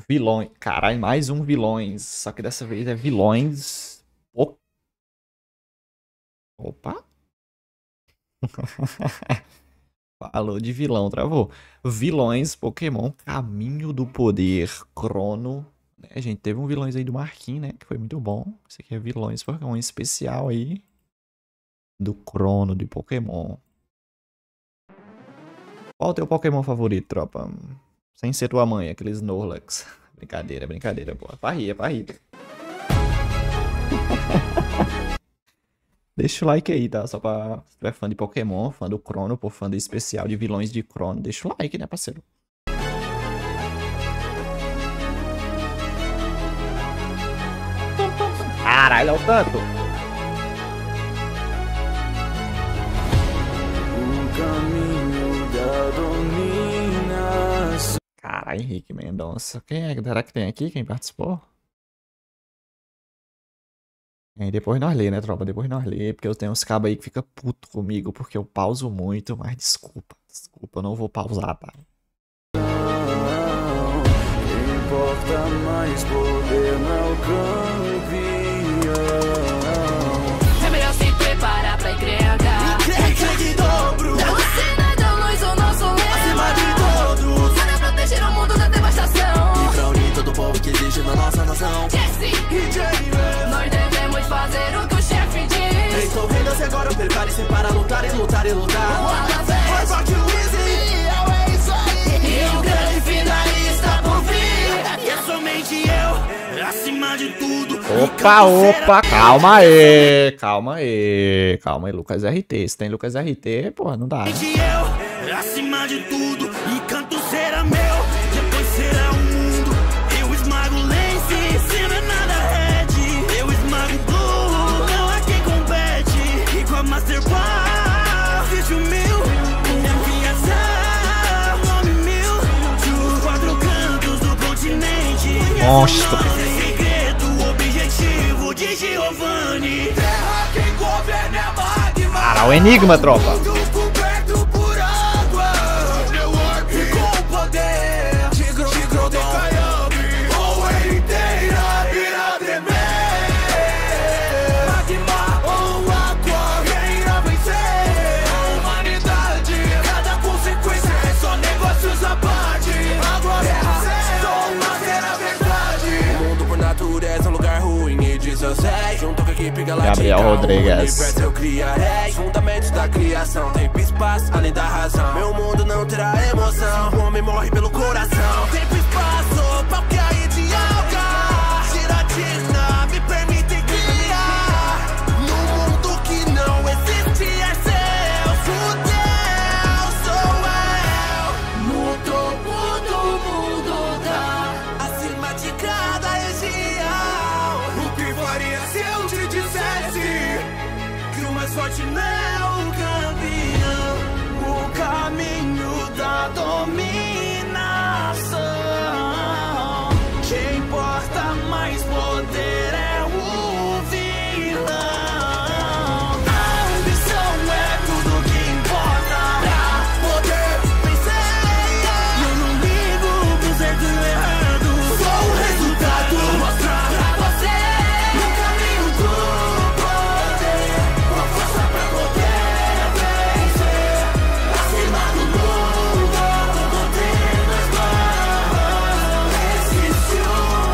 Vilões. Caralho, mais um vilões. Só que dessa vez é vilões. Opa. Falou de vilão, travou. Vilões Pokémon Caminho do Poder Crono. A gente teve um vilões aí do Marquinhos, né? Que foi muito bom. Esse aqui é vilões Pokémon especial aí. Do Crono de Pokémon. Qual o teu Pokémon favorito, tropa? Sem ser tua mãe, aquele Snorlax. Brincadeira, brincadeira, pô. É pra rir, é pra rir. Deixa o like aí, tá? Só pra... Se tu é fã de Pokémon, fã do Crono, pô, fã do especial de vilões de Crono, deixa o like, né, parceiro? Caralho, é o tanto! Caralho, Henrique Mendonça. Quem é? Será que tem aqui? Quem participou? E aí depois nós lê, né, tropa? Depois nós lê, porque eu tenho uns cabos aí que fica puto comigo, porque eu pauso muito, mas desculpa, eu não vou pausar, tá? Importa mais poder no campeão. É melhor se preparar pra encrenca. Encrenca de dobro. Você da luz, o nosso leão. Acima de todos. Para proteger o mundo da devastação. E pra unir todo o povo que existe na nossa nação. Jesse e Jay, nós devemos fazer o que o chefe diz. Então renda-se agora, prepare-se para lutar e lutar e lutar. Vai pra que o Easy. É isso aí. E o grande finalista por vir. É somente eu, acima de tudo. Opa, calma aí, calma aí, Lucas RT. Se tem Lucas RT, porra, não dá, né? Eu, acima de tudo, e canto será meu, depois será o mundo. Eu esmago Lance, se não é nada red. Eu esmago Blue, não há quem compete. E com a Master Ball, fiz o mil, enviação, nome mil. Dos quatro cantos do continente. Monstro. De Giovanni, terra quem governa é magma. Cara, o Enigma, tropa. Coberto por água, meu orbe com poder. Tigro de Caiambe, ou inteira irá tremer. Magma ou água, quem irá vencer? A humanidade, cada consequência é só negócios à parte. Água, terra, só será verdade. O mundo por natureza é um lugar ruim. Junto com a equipe galáctica, Gabriel Rodrigues. Eu criarei fundamentos da criação. Tempo e espaço, além da razão. Meu mundo não terá emoção. O homem morre pelo coração. Tempo e espaço, pau que a ideal. Giratina me permite criar. Num mundo que não existe é céu. Deus sou eu. No topo do mundo tá acima de cada região. O que faria se eu te dissesse que o mais forte não é o campeão? O caminho da dominação. Quem importa mais poder é o vilão. A ambição é tudo que importa pra poder vencer. Eu não ligo pro certo e errado, só o resultado mostrar pra você. No caminho do poder, com força pra poder vencer. Acima do mundo, mantendo as mãos. Existe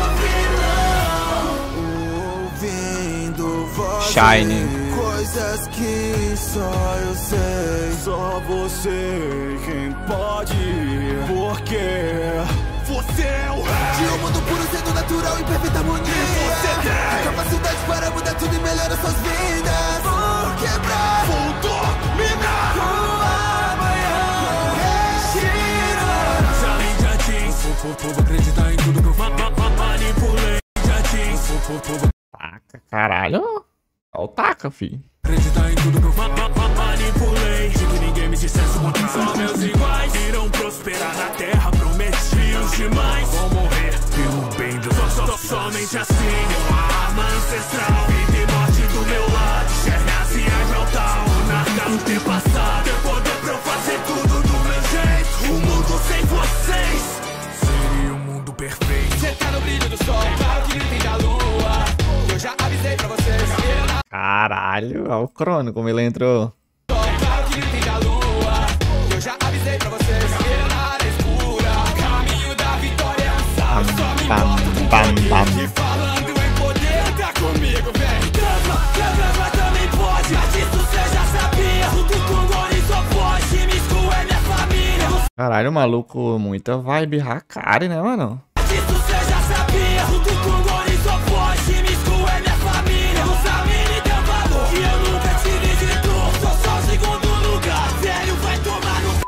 um vilão. Ouvindo vozes, Shine. coisas que só eu sei. Só você quem pode. Porque você é o rei. De um mundo puro sendo natural em perfeita harmonia. Você tem a capacidade para mudar tudo e melhorar suas vidas. Vou quebrar, vou dominar o amanhã. Retira. Além de atins, o povo acreditar em tudo que eu manipulei. De atins, Taca, caralho. Olha o taca, fi. acreditar em tudo que eu manipulei. De que ninguém me dissesse o contrário. Só meus iguais irão prosperar na terra. Prometi os demais vão morrer pelo bem do somente assim. Uma arma ancestral. Vida e morte do meu lado. Enxergar-se exaltar o nada do tempo passado. Ter poder pra eu fazer tudo do meu jeito. O mundo sem vocês seria um mundo perfeito. Você tá no brilho do sol, claro que entende a lua. Eu já avisei pra vocês. Caralho, olha o Crono como ele entrou. Claro que entende a lua. Eu já avisei pra vocês. Na área escura, caminho da vitória. Só me importa e falando em poder. Tá comigo, vem. Transma também pode. Mas disso cê já sabia. Junto com Gori só pode. Místico é minha família. Caralho, maluco, muita vibe Hakari, né, mano? Disso cê já sabia. Junto com Gori só pode. Místico é minha família. Não sabe me deu valor. Que eu nunca tive de dor. Sou só o segundo lugar. Velho, vai tomar no.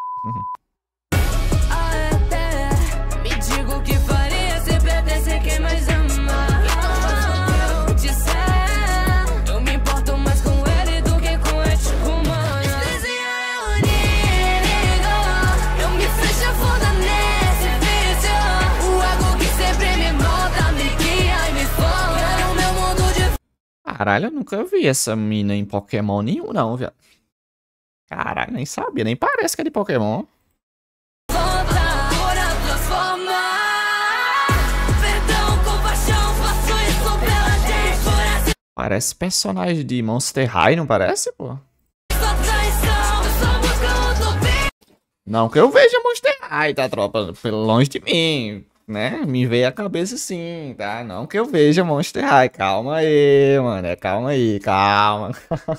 Me digo o que faria se perdesse quem mais ama. Então faço o que eu disser. Eu me importo mais com ele do que com ético humano. Vizinha é único. Eu me fecho a funda nesse vício. O ego que sempre me molda, me guia e me forma no meu mundo de Caralho, eu nunca vi essa mina em Pokémon nenhum, não, viado. Caralho, nem sabia, nem parece que é de Pokémon. volta. Bora transformar. Perdão, compaixão, faço isso pela gente. Por essa Parece personagem de Monster High, não parece, pô? sua traição. Eu só busco utopia. Não que eu veja Monster High, tá, tropa? Pelo longe de mim, né? Me veio a cabeça sim, tá? Não que eu veja Monster High. Calma aí, mano. Calma aí, calma.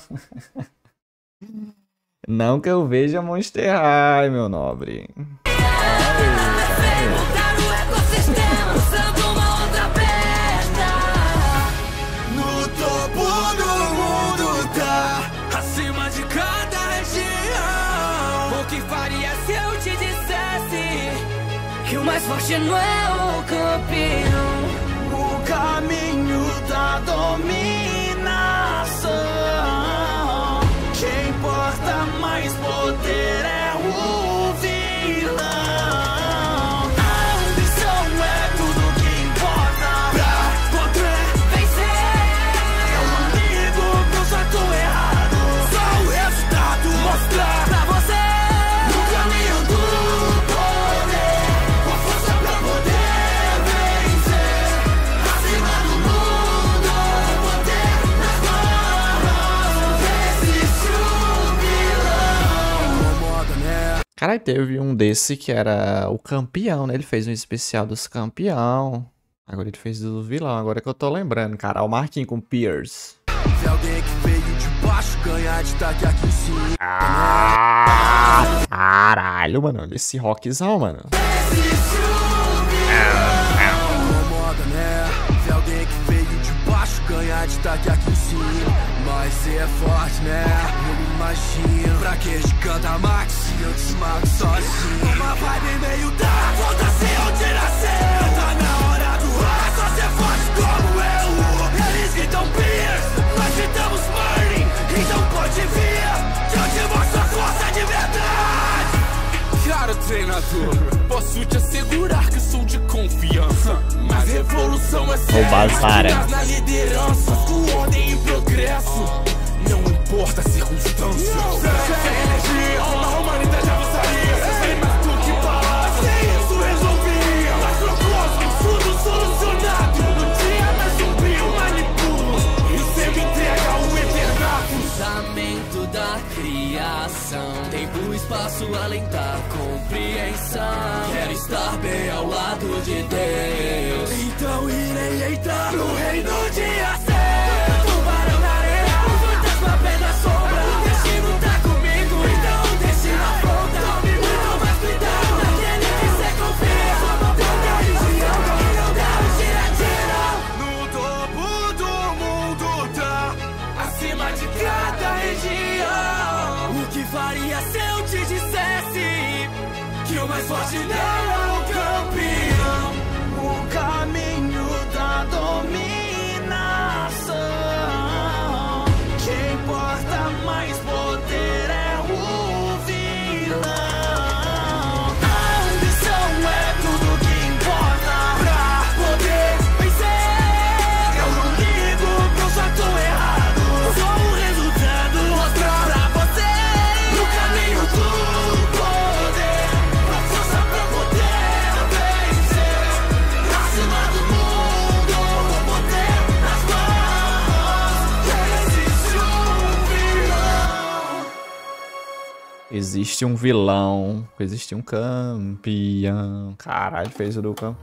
Não que eu veja Monster High, meu nobre. Perguntar o ecossistema, usando uma outra perna. No topo do mundo tá, acima de cada região. O que faria se eu te dissesse Que o mais forte não é o campeão. o caminho da dominação? Quem porta mais poder é o vilão. A ambição é tudo que importa pra poder vencer. É um amigo pro certo ou errado, só o resultado mostrar pra você. No caminho do poder, com força pra poder vencer. Acima do mundo, poder nas mãos. Existe o vilão. Incomoda, né? Caralho, teve um desse que era o campeão, né? Ele fez um especial dos campeão. Agora ele fez do vilão, agora que eu tô lembrando, cara. O Marquinhos com Pierce. Se alguém que veio de baixo ganhar destaque aqui em cima. Caralho, mano. Olha esse rockzão, mano. Incomoda, né? Se alguém que veio de baixo ganhar destaque aqui em cima. Mas cê é forte, né? Eu imagino. Pra que de canta Max? Se eu te esmago sozinho. Uma vibe meio da volta a ser onde nasceu. Tá na hora do ar. Só ser forte como eu. Eles gritam Pierce, nós gritamos Martin. Então pode vir, que eu te mostro a força de verdade. Cara, treinador, posso te assegurar que sou de confiança. Mas revolução é séria. Bazara. Na liderança, com ordem e progresso. Não importa a circunstância. Sem energia, a humanidade avançaria. Sem mais do que palavras, sem isso resolvia. Macrocosmos, tudo solucionado. No dia mais sombrio, manipulo. E cê me entrega o eternato. Fundamento da criação. Tempo, espaço, além da compreensão. Quero estar bem ao lado de Deus. Então irei entrar no reino de ação. Tubarão na areia, o fantasma pé na sombra. O destino tá comigo, então desce na fronta. Tome muito mais cuidado daquele que cê confia. Toda região que não dá o tira-tira. No topo do mundo tá, acima de cada região. O que faria se eu te dissesse que o mais forte não é o campeão? O Existe um vilão, existe um campeão. Caralho, fez o do campo.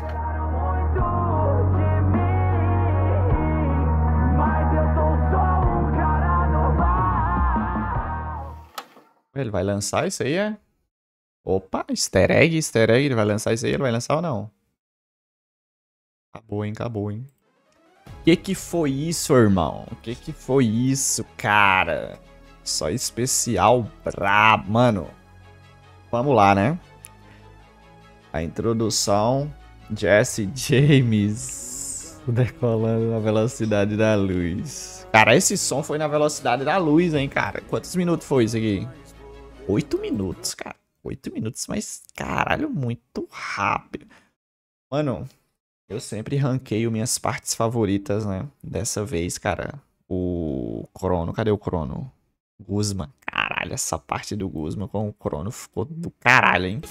Ele vai lançar isso aí, é? Opa, easter egg, ele vai lançar isso aí, ele vai lançar ou não? Acabou, hein, acabou, hein. Que foi isso, irmão? Que foi isso, cara? Só especial brabo, mano. Vamos lá, né? A introdução, Jesse James decolando na velocidade da luz. Cara, esse som foi na velocidade da luz, hein, cara? Quantos minutos foi isso aqui? 8 minutos, cara. 8 minutos, mas caralho, muito rápido. Mano, eu sempre ranqueio minhas partes favoritas, né? Dessa vez, cara, o Crono. Cadê o Crono? Guzman. Caralho, essa parte do Guzman com o Crono ficou do caralho, hein?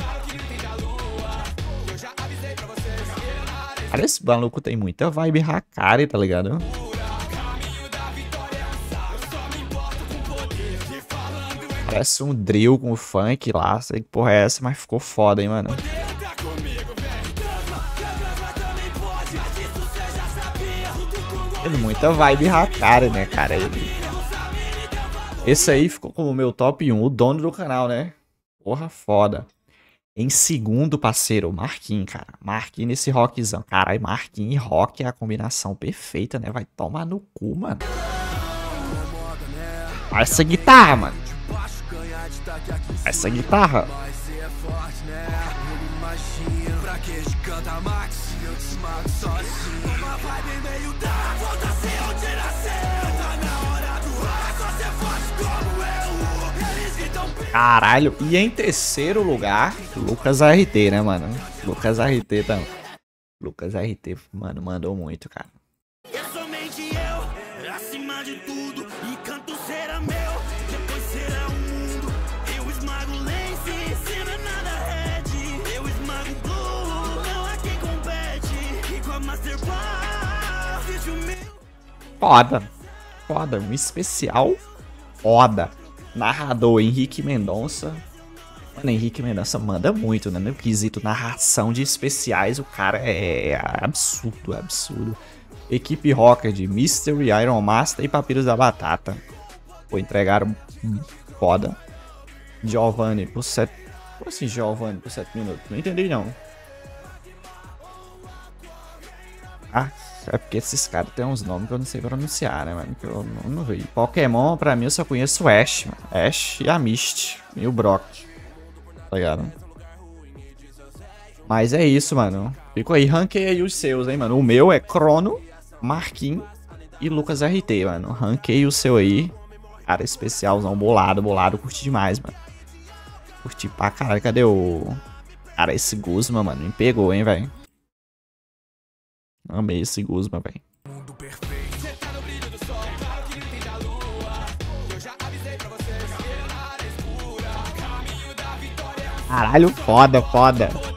Cara, esse maluco tem muita vibe Hakari, tá ligado? Parece um drill com funk lá, sei que porra é essa, mas ficou foda, hein, mano. Tem muita vibe Hakari, né, cara? Esse aí ficou como o meu top 1, o dono do canal, né? Porra, foda. Em segundo, parceiro, Marquinhos, cara. Marquinhos nesse rockzão. Caralho, Marquinhos e rock é a combinação perfeita, né? Vai tomar no cu, mano. Olha essa guitarra, mano. Essa guitarra. Caralho. E em terceiro lugar, Lucas RT, né, mano? Lucas RT também. Lucas RT, mano, mandou muito, cara. É somente eu, acima de tudo, e canto será meu, depois será o mundo. Eu esmago Lance, cena nada red. Eu esmago Blue, não há quem compete. E com a Master Pass, vídeo meu. Foda. Foda, um especial foda. Narrador Henrique Mendonça. Mano, Henrique Mendonça manda muito, né? No quesito narração de especiais, o cara é absurdo, absurdo. Equipe Rocker de Mystery, Iron Master e Papiros da Batata. Pô, entregaram foda. Giovanni por 7... Como assim Giovanni por 7 minutos? Não entendi, não. Ah, é porque esses caras têm uns nomes que eu não sei pronunciar, né, mano? Que eu não vi. Pokémon, pra mim, eu só conheço o Ash, mano. Ash e a Misty. E o Brock. Tá ligado? Mas é isso, mano. Fico aí, ranquei aí os seus, hein, mano. O meu é Crono, Marquinhos e Lucas RT, mano. Ranquei o seu aí. Cara, especialzão, bolado, curti demais, mano. Curti pra caralho. Cadê o... Cara, esse Guzman, mano, me pegou, hein, velho. Amei esse Guzman, velho. Caralho, foda, foda.